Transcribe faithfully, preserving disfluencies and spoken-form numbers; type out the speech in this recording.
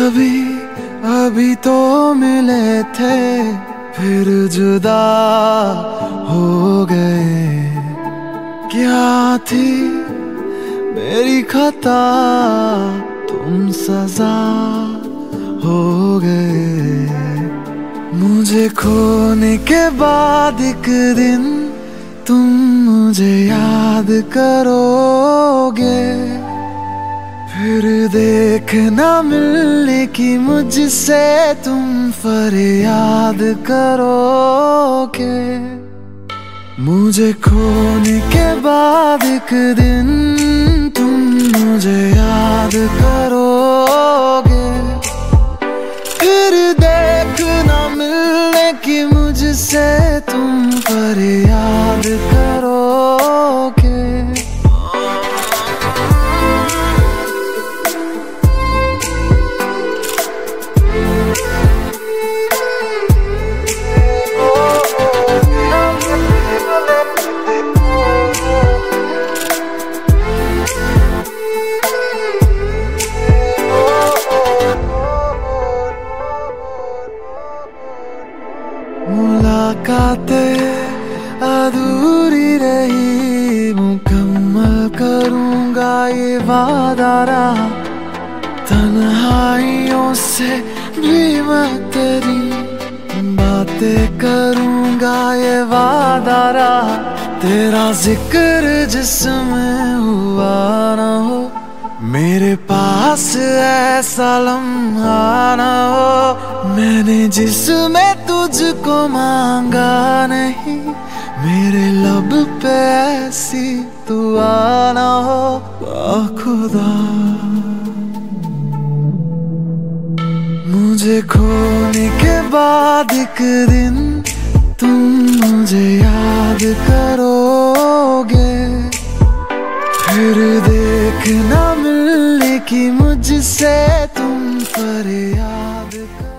अभी अभी तो मिले थे फिर जुदा हो गए। क्या थी मेरी खता तुम सजा हो गए। मुझे खोने के बाद एक दिन तुम मुझे याद करोगे, फिर देखना मिलने की मुझसे तुम फरियाद करोगे। मुझे खोने के बाद एक दिन तुम मुझे याद करोगे, फिर देखना मिलने की मुझसे तुम फरियाद करोगे। मुलाकातें अधूरी रही, मुकम्मल करूंगा ये वादा रहा। तन्हाइयों से भी मैं तेरी बातें करूंगा ये वादा रहा। तेरा जिक्र जिसमें हुआ ना हो, मेरे पास ऐसा लम्हा ना हो। मैंने जिसमें तुझको मांगा नहीं, मेरे लब पे ऐसी दुआ ना हो। खुदा मुझे खोने के बाद एक दिन तुम मुझे याद करोगे, फिर देखना मिलने की मुझसे तुम फरियाद करोगे।